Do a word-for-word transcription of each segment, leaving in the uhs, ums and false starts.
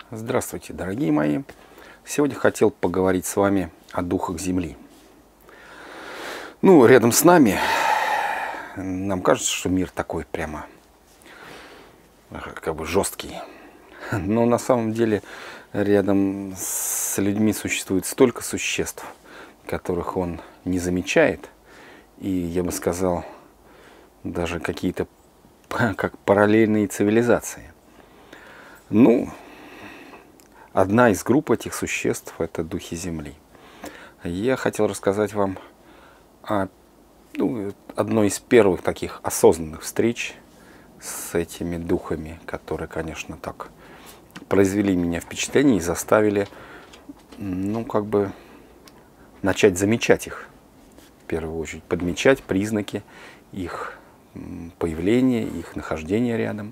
Здравствуйте, дорогие мои! Сегодня хотел поговорить с вами о духах Земли. Ну, рядом с нами нам кажется, что мир такой прямо как бы жесткий. Но на самом деле рядом с людьми существует столько существ, которых он не замечает. И я бы сказал, даже какие-то как параллельные цивилизации. Ну, одна из групп этих существ – это духи Земли. Я хотел рассказать вам о ну, одной из первых таких осознанных встреч с этими духами, которые, конечно, так произвели меня впечатление и заставили, ну, как бы начать замечать их. В первую очередь подмечать признаки их появления, их нахождения рядом.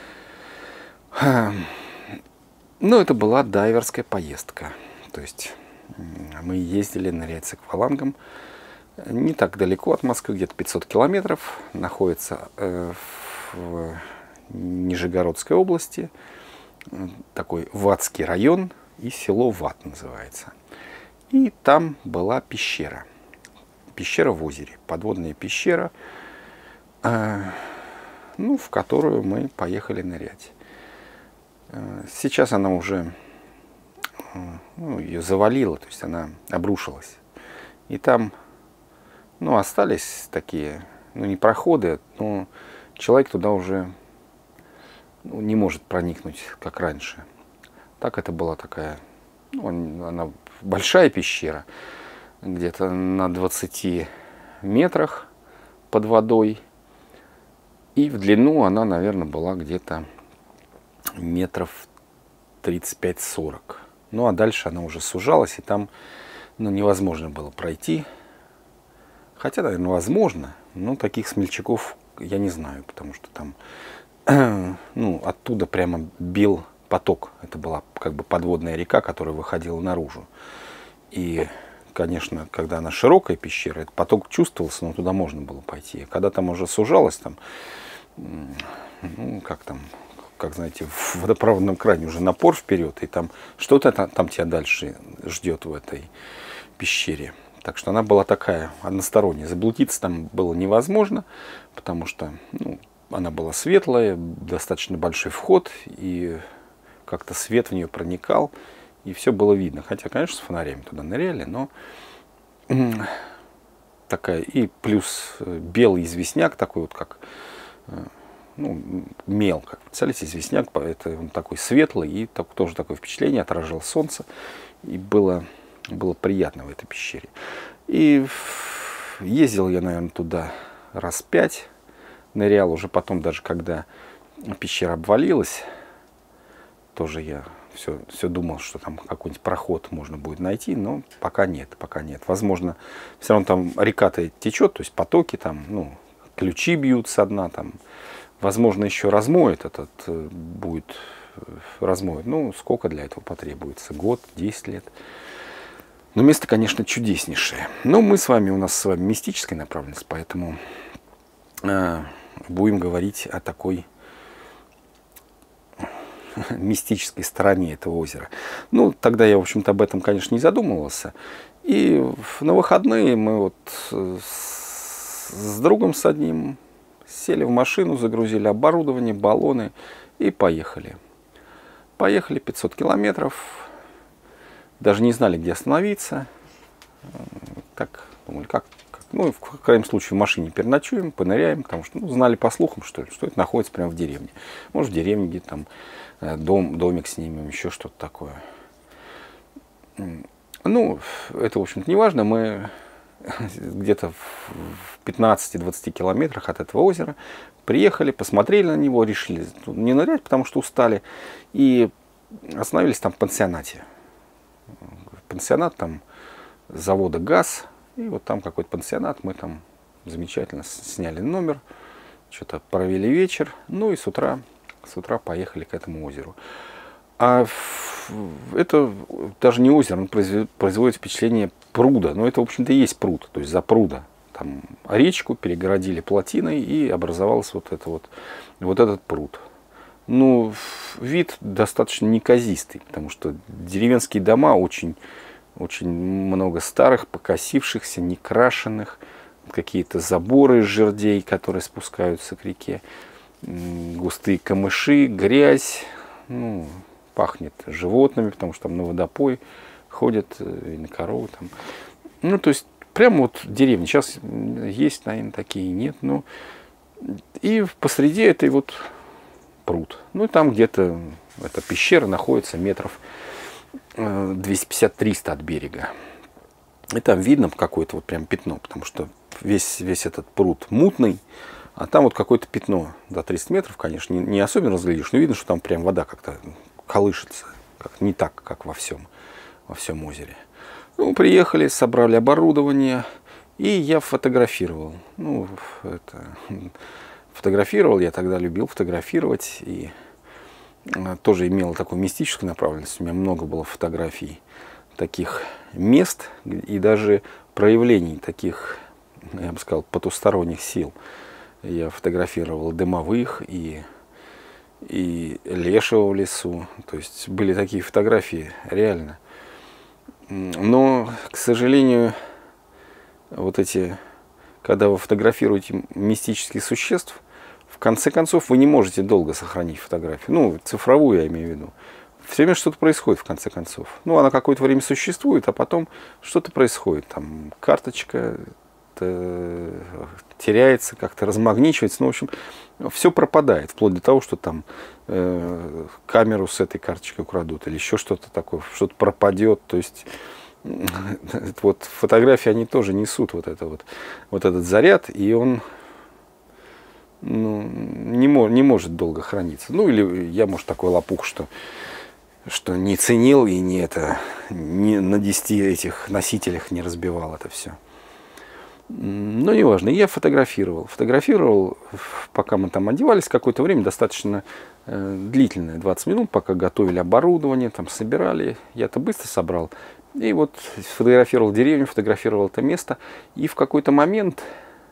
Ну, это была дайверская поездка. То есть мы ездили нырять с аквалангом не так далеко от Москвы, где-то пятьсот километров. Находится э, в Нижегородской области, такой Ватский район, и село Ват называется. И там была пещера. Пещера в озере, подводная пещера, э, ну, в которую мы поехали нырять. Сейчас она уже, ну, ее завалило, то есть она обрушилась. И там, ну, остались такие, ну, не проходы, но человек туда уже, ну, не может проникнуть, как раньше. Так это была такая, ну, она большая пещера, где-то на двадцати метрах под водой. И в длину она, наверное, была где-то метров тридцать пять сорок. Ну, а дальше она уже сужалась, и там, ну, невозможно было пройти. Хотя, наверное, возможно, но таких смельчаков я не знаю, потому что там, ну, оттуда прямо бил поток. Это была как бы подводная река, которая выходила наружу. И, конечно, когда она широкая пещера, этот поток чувствовался, но туда можно было пойти. А когда там уже сужалось, там, ну, как там, как, знаете, в водопроводном кране уже напор вперед, и там что-то там, там тебя дальше ждет в этой пещере. Так что она была такая односторонняя. Заблудиться там было невозможно, потому что, ну, она была светлая, достаточно большой вход, и как-то свет в нее проникал, и все было видно. Хотя, конечно, с фонарями туда ныряли, но такая, и плюс белый известняк такой вот, как, ну, мел, как, представляете, известняк, это он такой светлый, и так, тоже такое впечатление, отражал солнце, и было, было приятно в этой пещере. И ездил я, наверное, туда раз пять, нырял уже потом, даже когда пещера обвалилась, тоже я все, все думал, что там какой-нибудь проход можно будет найти, но пока нет, пока нет. Возможно, все равно там река-то течет, то есть потоки там, ну, ключи бьют со дна там. Возможно, еще размоет этот, будет размоет. Ну, сколько для этого потребуется? Год, десять лет. Но место, конечно, чудеснейшее. Но мы с вами, у нас с вами мистическая направленность, поэтому э, будем говорить о такой мистической стороне этого озера. Ну, тогда я, в общем-то, об этом, конечно, не задумывался. И на выходные мы вот с, с другом с одним сели в машину, загрузили оборудование, баллоны и поехали. Поехали пятьсот километров. Даже не знали, где остановиться. Так, думали, как, как. Ну, в крайнем случае в машине переночуем, поныряем, потому что, ну, знали по слухам, что ли, что это находится прямо в деревне. Может, в деревне где-то там дом, домик снимем, еще что-то такое. Ну, это, в общем-то, не важно. Мы где-то в пятнадцати-двадцати километрах от этого озера приехали, посмотрели на него, решили не нырять, потому что устали, и остановились там в пансионате. Пансионат там завода ГАЗ, и вот там какой-то пансионат, мы там замечательно сняли номер, что-то провели вечер, ну и с утра, с утра поехали к этому озеру. А это даже не озеро, он производит впечатление пруда. Но это, в общем-то, и есть пруд, то есть за пруда. Там речку перегородили плотиной, и образовался вот, это вот, вот этот пруд. Ну, вид достаточно неказистый, потому что деревенские дома очень, очень много старых, покосившихся, некрашенных, какие-то заборы из жердей, которые спускаются к реке, густые камыши, грязь, ну, пахнет животными, потому что там на водопой ходят и на корову там. Ну, то есть, прямо вот деревня. Сейчас есть, наверное, такие, нет, но... И посреди этой вот пруд. Ну, и там где-то эта пещера находится метров двести пятьдесят — триста от берега. И там видно какое-то вот прям пятно, потому что весь, весь этот пруд мутный, а там вот какое-то пятно за триста метров, конечно, не, не особенно разглядишь, но видно, что там прям вода как-то колышется, как, не так, как во всем, во всем озере. Ну, приехали, собрали оборудование, и я фотографировал. Ну, это, фотографировал, я тогда любил фотографировать, и тоже имел такую мистическую направленность. У меня много было фотографий таких мест и даже проявлений таких, я бы сказал, потусторонних сил. Я фотографировал дымовых и, и лешего в лесу. То есть были такие фотографии реально. Но, к сожалению, вот эти, когда вы фотографируете мистических существ, в конце концов вы не можете долго сохранить фотографию. Ну, цифровую я имею в виду. Все время что-то происходит в конце концов. Ну, она какое-то время существует, а потом что-то происходит. Там карточка теряется, как-то размагничивается. Ну, в общем, все пропадает, вплоть до того, что там э, камеру с этой карточкой украдут или еще что-то такое, что-то пропадет. То есть вот фотографии, они тоже несут вот, это вот, вот этот заряд, и он ну, не, мож, не может долго храниться. Ну, или я, может, такой лопух, что, что не ценил и не это, не на десяти этих носителях не разбивал это все. Но неважно, я фотографировал. Фотографировал, пока мы там одевались, какое-то время, достаточно э, длительное, двадцать минут, пока готовили оборудование, там собирали. Я-то быстро собрал. И вот фотографировал деревню, фотографировал это место. И в какой-то момент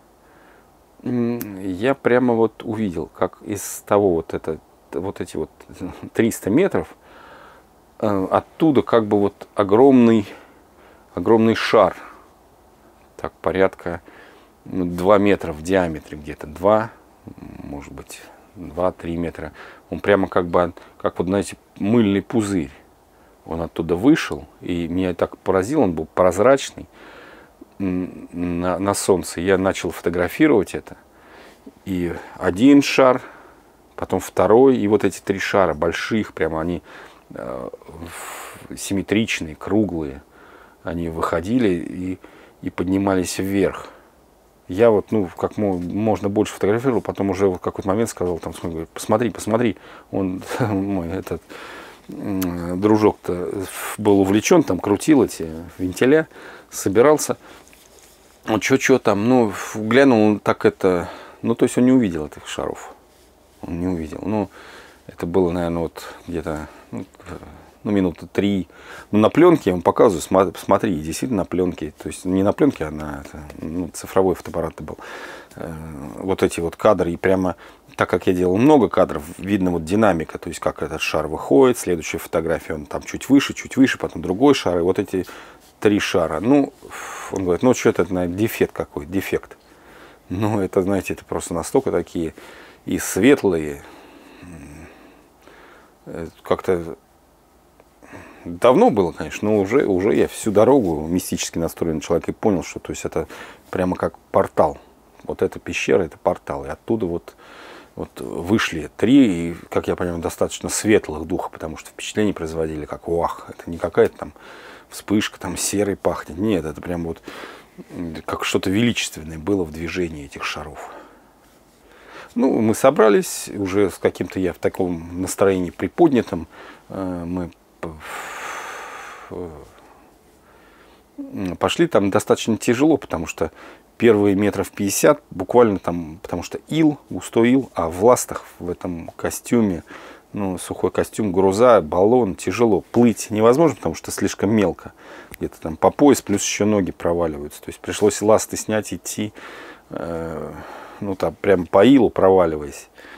я прямо вот увидел, как из того вот, это, вот эти вот триста метров, э, оттуда как бы вот огромный, огромный шар. Так, порядка ну, два метра в диаметре где-то, два, может быть, два-три метра. Он прямо как бы, как вот, знаете, мыльный пузырь. Он оттуда вышел, и меня так поразило, он был прозрачный на, на солнце. Я начал фотографировать это. И один шар, потом второй, и вот эти три шара больших, прямо они э, симметричные, круглые. Они выходили и... и поднимались вверх. Я вот, ну, как можно больше фотографировал, потом уже в какой-то момент сказал, там, посмотри, посмотри. Он, мой этот дружок-то был увлечен, там, крутил эти вентиля, собирался. Он что-что там, ну, глянул, так это, ну, то есть он не увидел этих шаров. Он не увидел. Ну, это было, наверное, вот где-то, ну, ну, минуты три. Ну, на пленке я вам показываю, смотри, смотри, действительно на пленке, то есть не на пленке, а на это, ну, цифровой фотоаппарат был. Э, вот эти вот кадры, и прямо, так как я делал много кадров, видно вот динамика, то есть как этот шар выходит, следующая фотография, он там чуть выше, чуть выше, потом другой шар, и вот эти три шара. Ну, он говорит, ну, что это, наверное, дефект какой, дефект. Ну, это, знаете, это просто настолько такие и светлые, как-то... Давно было, конечно, но уже, уже я всю дорогу мистически настроенный человек и понял, что то есть это прямо как портал. Вот эта пещера, это портал. И оттуда вот, вот вышли три, и, как я понимаю, достаточно светлых духа, потому что впечатление производили как вах. Это не какая-то там вспышка, там серый пахнет. Нет, это прям вот как что-то величественное было в движении этих шаров. Ну, мы собрались, уже с каким-то я в таком настроении приподнятом. Мы пошли там достаточно тяжело, потому что первые метров пятьдесят буквально там, потому что ил, густой ил, а в ластах в этом костюме, ну, сухой костюм, груза, баллон, тяжело. Плыть невозможно, потому что слишком мелко. Где-то там по пояс, плюс еще ноги проваливаются. То есть пришлось ласты снять, идти, э, ну, там прям по илу проваливаясь.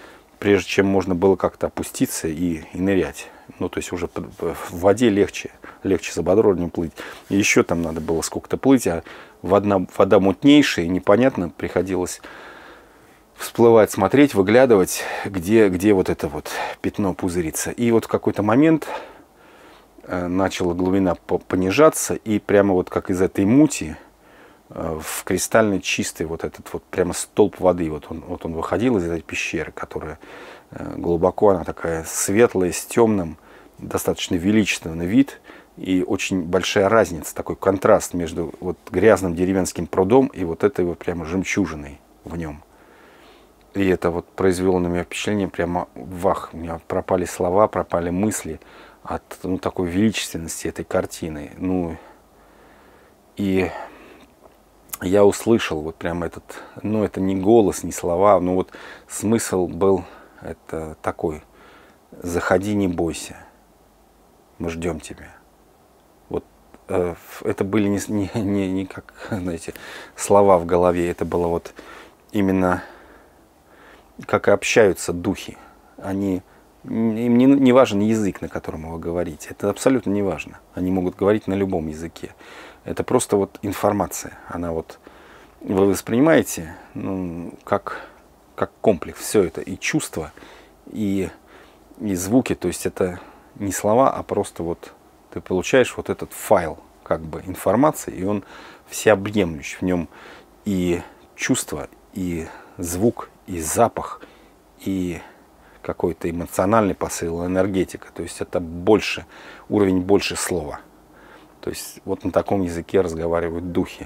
прежде чем можно было как-то опуститься и, и нырять. Ну, то есть уже в воде легче, легче с ободором плыть. И еще там надо было сколько-то плыть, а вода, вода мутнейшая, и непонятно, приходилось всплывать, смотреть, выглядывать, где, где вот это вот пятно пузырится. И вот в какой-то момент э, начала глубина понижаться, и прямо вот как из этой мути э, в кристально чистый вот этот вот прямо столб воды, вот он, вот он выходил из этой пещеры, которая э, глубоко, она такая светлая, с темным, достаточно величественный вид, и очень большая разница, такой контраст между вот грязным деревенским прудом и вот этой вот прямо жемчужиной в нем. И это вот произвело на меня впечатление, прямо вах, у меня пропали слова, пропали мысли от ну, такой величественности этой картины. Ну, и я услышал вот прямо этот, ну это не голос, не слова, но вот смысл был это такой: заходи, не бойся, мы ждем тебя. Вот э, это были не, не, не, не как, знаете, слова в голове, это было вот именно как и общаются духи. Они, им не, не важен язык, на котором вы говорите. Это абсолютно не важно. Они могут говорить на любом языке. Это просто вот информация. Она вот, вы воспринимаете ну, как, как комплекс. Все это и чувства, и, и звуки. То есть это не слова, а просто вот ты получаешь вот этот файл как бы информации, и он всеобъемлющий. В нем и чувства, и звук, и запах, и какой-то эмоциональный посыл, энергетика. То есть это больше, уровень больше слова. То есть вот на таком языке разговаривают духи.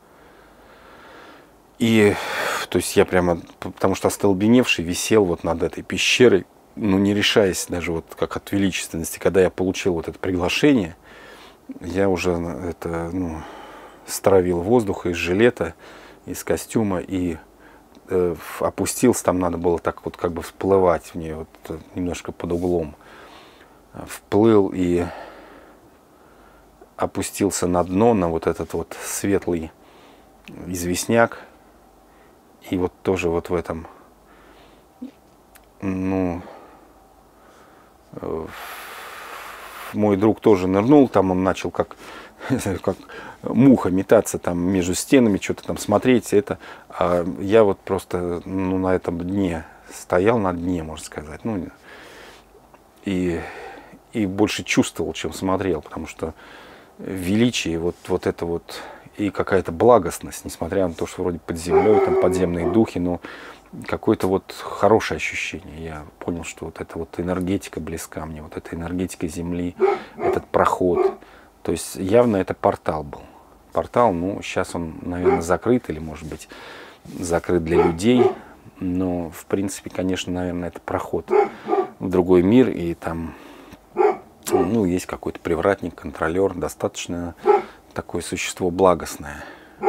И то есть я прямо, потому что остолбеневший, висел вот над этой пещерой, ну не решаясь даже вот как от величественности. Когда я получил вот это приглашение, я уже это, ну, стравил воздух из жилета, из костюма и опустился, там надо было так вот как бы всплывать в нее, вот, немножко под углом. Вплыл и опустился на дно, на вот этот вот светлый известняк. И вот тоже вот в этом, ну, мой друг тоже нырнул, там он начал как, как муха метаться там между стенами, что-то там смотреть. Это, а я вот просто ну, на этом дне стоял, на дне, можно сказать. Ну, и, и больше чувствовал, чем смотрел, потому что величие, вот, вот это вот, и какая-то благостность, несмотря на то, что вроде под землей, там подземные духи, но какое-то вот хорошее ощущение. Я понял, что вот эта вот энергетика близка мне, вот эта энергетика земли, этот проход. То есть явно это портал был. Портал, ну, сейчас он, наверное, закрыт или, может быть, закрыт для людей. Но, в принципе, конечно, наверное, это проход в другой мир. И там, ну, есть какой-то привратник, контролер, достаточно такое существо благостное.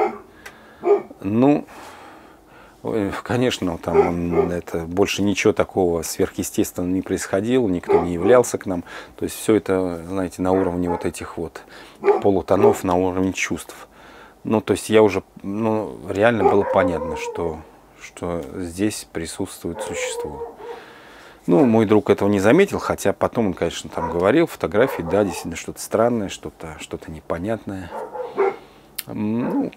Ну, конечно, там он, это, больше ничего такого сверхъестественного не происходило, никто не являлся к нам. То есть все это, знаете, на уровне вот этих вот полутонов, на уровне чувств. Ну, то есть я уже, ну, реально было понятно, что, что здесь присутствует существо. Ну, мой друг этого не заметил, хотя потом он, конечно, там говорил, фотографии, да, действительно что-то странное, что-то что-то непонятное. Ну,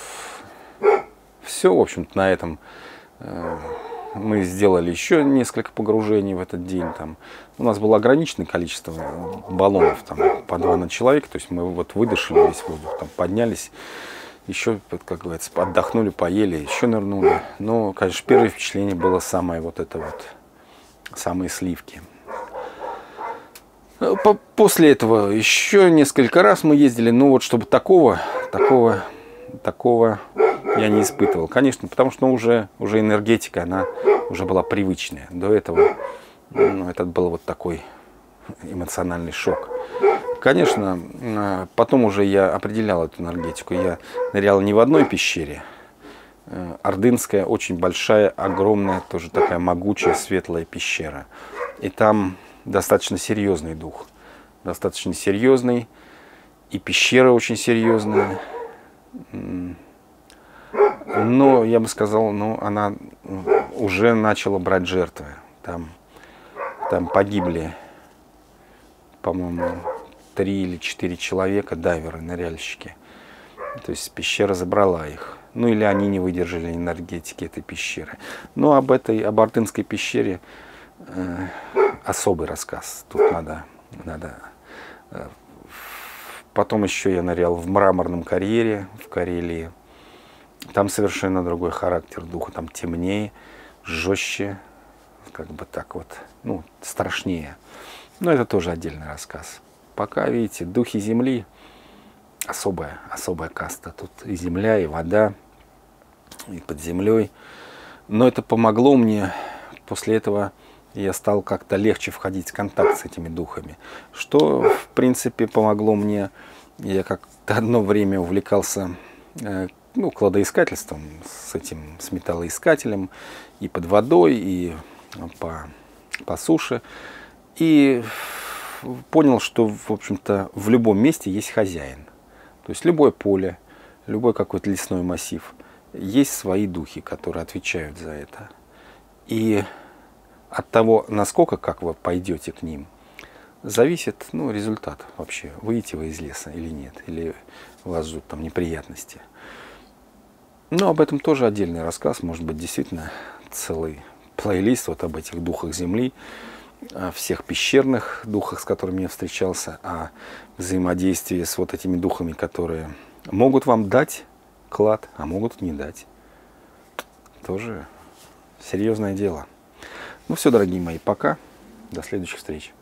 все, в общем-то, на этом э, мы сделали еще несколько погружений в этот день. Там. У нас было ограниченное количество баллонов, там, по два на человека. То есть мы вот выдышали весь воздух, там, поднялись, еще, как говорится, отдохнули, поели, еще нырнули. Но, конечно, первое впечатление было самое вот это вот, самые сливки. После этого еще несколько раз мы ездили, но вот чтобы такого, такого, такого я не испытывал. Конечно, потому что ну, уже, уже энергетика, она уже была привычная. До этого ну, это был вот такой эмоциональный шок. Конечно, потом уже я определял эту энергетику. Я нырял не в одной пещере. Ордынская, очень большая, огромная, тоже такая могучая, светлая пещера. И там достаточно серьезный дух. Достаточно серьезный. И пещера очень серьезная. Но, я бы сказал, ну, она уже начала брать жертвы. Там, там погибли, по-моему, три или четыре человека, дайверы, ныряльщики. То есть пещера забрала их. Ну или они не выдержали энергетики этой пещеры. Но об этой, об Ардынской пещере э, особый рассказ. Тут надо, надо. Э, потом еще я нырял в Мраморном карьере в Карелии. Там совершенно другой характер духа. Там темнее, жестче, как бы так вот, ну, страшнее. Но это тоже отдельный рассказ. Пока, видите, духи земли особая, особая каста. Тут и земля, и вода, и под землей. Но это помогло мне. После этого я стал как-то легче входить в контакт с этими духами. Что, в принципе, помогло мне. Я как-то одно время увлекался э, ну, кладоискательством с этим, с металлоискателем. И под водой, и по, по суше. И понял, что, в общем-то, в любом месте есть хозяин. То есть любое поле, любой какой-то лесной массив, есть свои духи, которые отвечают за это. И от того, насколько, как вы пойдете к ним, зависит, ну, результат вообще. Выйдете вы из леса или нет, или вас ждут там неприятности. Но об этом тоже отдельный рассказ, может быть, действительно целый плейлист вот об этих духах земли, о всех пещерных духах, с которыми я встречался, о взаимодействии с вот этими духами, которые могут вам дать клад, а могут не дать. Тоже серьезное дело. Ну все, дорогие мои, пока. До следующих встреч.